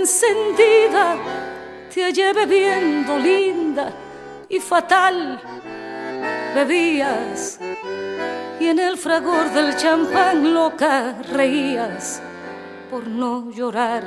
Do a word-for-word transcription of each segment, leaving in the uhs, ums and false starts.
encendida te hallé bebiendo linda y fatal. Bebías y en el fragor del champán loca reías por no llorar.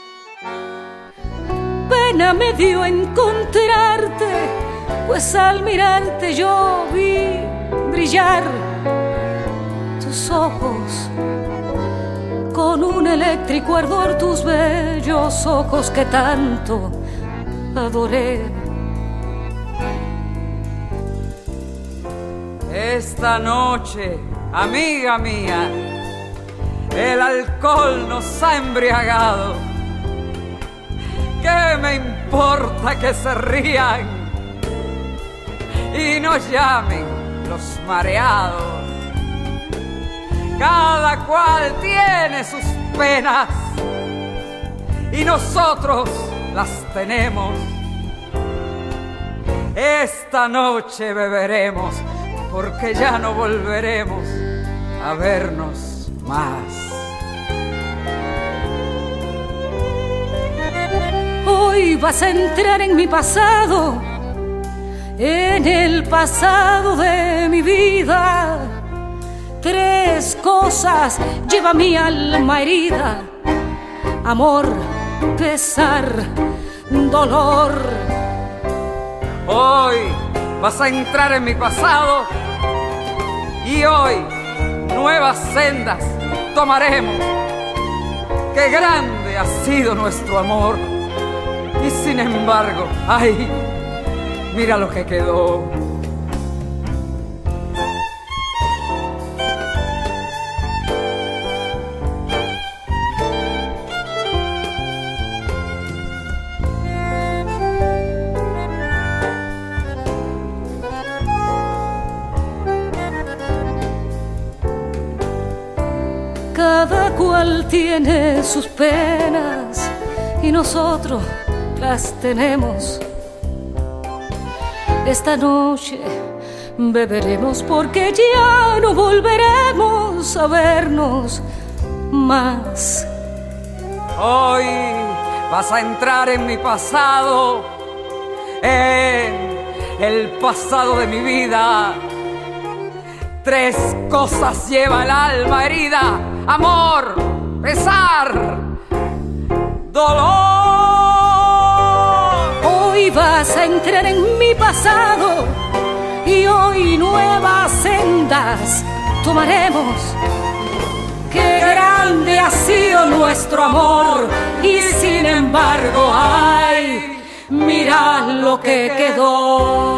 Pena me dio encontrarte, pues al mirarte yo vi brillar tus ojos con un eléctrico ardor, tus bellos ojos que tanto adoré. Esta noche, amiga mía, el alcohol nos ha embriagado. ¿Qué me importa que se rían y nos llamen los mareados? Cada cual tiene sus penas y nosotros las tenemos. Esta noche beberemos porque ya no volveremos a vernos más. Hoy vas a entrar en mi pasado, en el pasado de mi vida. Tres cosas lleva mi alma herida: amor, pesar, dolor. Hoy vas a entrar en mi pasado y hoy nuevas sendas tomaremos. Qué grande ha sido nuestro amor y sin embargo, ay, mira lo que quedó. Cada cual tiene sus penas y nosotros las tenemos. Esta noche beberemos porque ya no volveremos a vernos más. Hoy vas a entrar en mi pasado, en el pasado de mi vida. Tres cosas lleva el alma herida: amor, pesar, dolor. Hoy vas a entrar en mi pasado y hoy nuevas sendas tomaremos. Qué grande ha sido nuestro amor y sin embargo, ay, mira lo que quedó.